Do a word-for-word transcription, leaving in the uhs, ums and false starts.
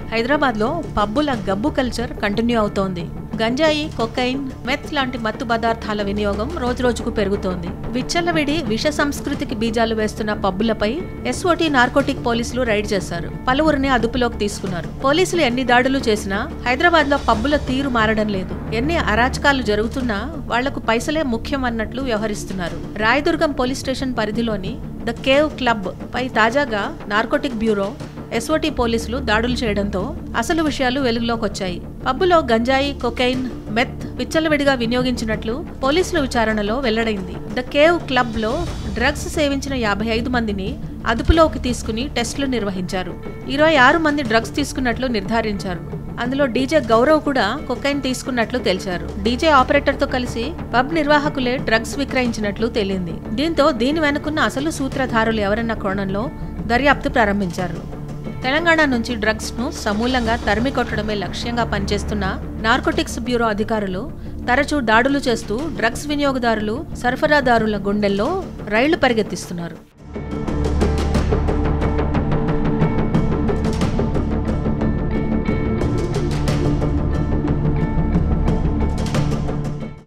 హైదరాబాద్లో పబ్బుల గబ్బు culture continue అవుతోంది. గంజాయి, కొకైన్, మెత్ లాంటి మత్తు పదార్థాల వినియోగం రోజురోజుకు పెరుగుతోంది. విచ్చలవిడి విష సంస్కృతికి బీజాలు వేస్తున్న పబ్బులపై ఎస్ఓటీ నార్కోటిక్ పోలీసులు రైడ్ చేశారు. పలువురిని అదుపులోకి తీసుకున్నారు. పోలీసులు ఎన్ని దాడులు చేసినా హైదరాబాద్ లో పబ్బుల తీరు మారడం లేదు. ఎన్ని అరాచకాలు జరుగుతున్నా వాళ్లకు పైసలే ముఖ్యం అన్నట్లు వ్యవహరిస్తున్నారు. రాయదుర్గం పోలీస్ స్టేషన్ పరిధిలోని ద కేవ్ క్లబ్ పై తాజాగా నార్కోటిక్ బ్యూరో, ఎస్ఓటీ పోలీసులు దాడులు చేయడంతో అసలు విషయాలు వెలుగులోకి వచ్చాయి. పబ్బులో గంజాయి, కొకైన్, మెత్ విచ్చలవిడిగా వినియోగించినట్లు పోలీసుల విచారణలో వెల్లడైంది. ద కేవ్ క్లబ్ లో డ్రగ్స్ సేవించిన యాభై ఐదు మందిని అదుపులోకి తీసుకుని టెస్టులు నిర్వహించారు. ఇరవై ఆరు మంది డ్రగ్స్ తీసుకున్నట్లు నిర్ధారించారు. అందులో డీజే గౌరవ్ కూడా కొకైన్ తీసుకున్నట్లు తెలిచారు. డీజే ఆపరేటర్ తో కలిసి పబ్ నిర్వాహకులే డ్రగ్స్ విక్రయించినట్లు తేలింది. దీంతో దీని వెనుకున్న అసలు సూత్రధారులు ఎవరన్న కోణంలో దర్యాప్తు ప్రారంభించారు. తెలంగాణ నుంచి డ్రగ్స్ ను సమూలంగా తరిమి కొట్టడమే లక్ష్యంగా పనిచేస్తున్న నార్కోటిక్స్ బ్యూరో అధికారులు తరచూ దాడులు చేస్తూ డ్రగ్స్ వినియోగదారులు, సరఫరాదారుల గుండెల్లో రైళ్లు పరిగెత్తిస్తున్నారు.